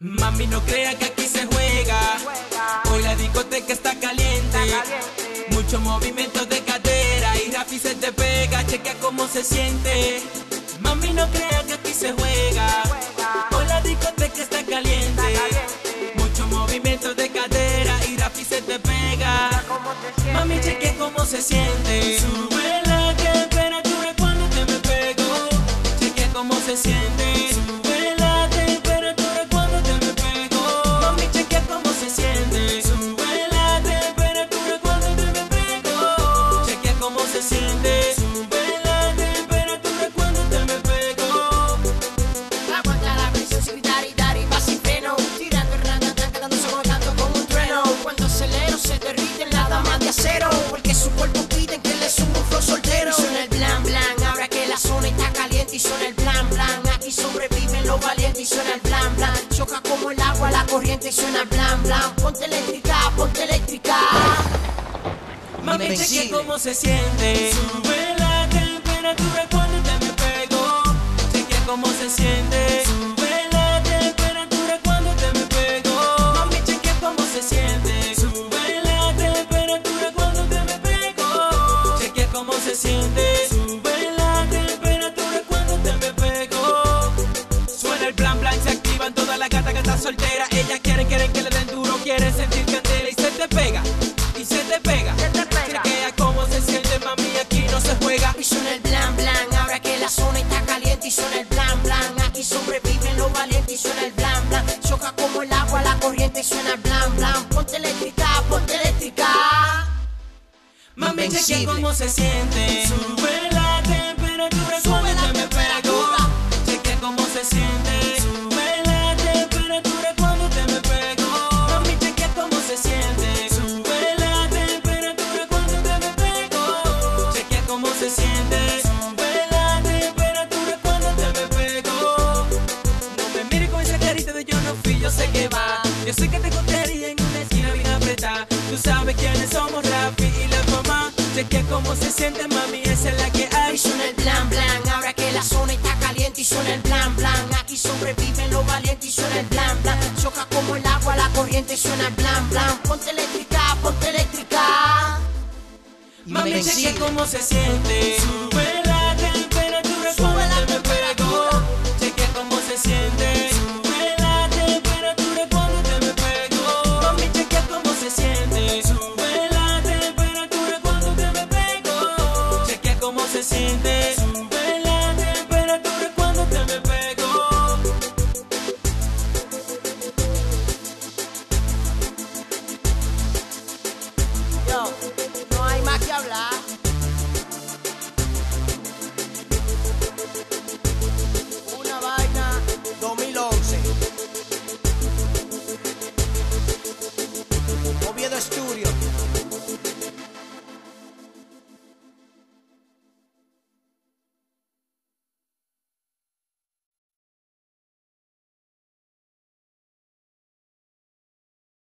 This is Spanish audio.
Mami, no crea que aquí se juega. Hoy la discoteca está caliente. Mucho movimiento de cadera y Rafi se te pega. Chequea cómo se siente. Mami, no crea que aquí se juega. Hoy la discoteca está caliente. Mucho movimiento de cadera y Rafi se te pega. Mami, chequea cómo se siente. Sube la temperatura cuando te me pego. Chequea cómo se siente. Sube la temperatura cuando te me pego. Mami, chequea cómo se siente. Sube la temperatura cuando te me pego. Chequea cómo se siente. Sube la temperatura cuando te me pego. Aguanta la presión sin gritar y dar y va sin freno. Tirando el ratatán, quedándose con el canto como un trueno. Cuando acelero se derriten las damas de acero, porque su cuerpo pide que le suba un flow soltero. Y suena el blan blan, ahora que la zona está caliente. Y suena el blan blan, aquí sobreviven los valientes. Y suena el blan blan, choca como el agua la corriente. Y suena el blan blan, ponte eléctrica, ponte eléctrica. Mami, chequea cómo se siente. Sube la temperatura cuando te me pego. Chequea cómo se siente. Sube la temperatura cuando te me pego. Mami, chequea cómo se siente. Sube la temperatura cuando te me pego. Chequea cómo se siente. Sube la temperatura cuando te me pego. Suena el blan blan, se activan todas las gatas que están solteras. Ellas quieren que le den duro, quieren sentir candela. Y se te pega, y se te pega. Chequea cómo se siente, mami, aquí no se juega. Y suena el blan blan, ahora que la zona está caliente. Y suena el blan blan, aquí sobreviven los valientes. Y suena el blan blan, choca como el agua la corriente. Y suena el blan blan, ponte eléctrica, ponte eléctrica. Mami, chequea cómo se siente. Sube la temperatura cuando te me pego. Chequea cómo se siente. Sube la temperatura cuando te me pego. Mami, chequea cómo se siente. Sube la temperatura cuando te me pego. Chequea cómo se siente. Sube la temperatura cuando te me pego. No me mires con esa carita de yo no fui, yo sé que va. Yo sé que te encontraría en una esquina bien apretada. Tú sabes quiénes somos, Rafi y la mamá. Chequea cómo se siente, mami, esa es la que hay. Y suena el blan blan, ahora que la zona está caliente. Y suena el blan blan, aquí sobreviven los valientes. Y suena el blan blan, choca como el agua la corriente. Y suena el blan blan, ponte eléctrica, ponte eléctrica. Mami, chequea cómo se siente. Sube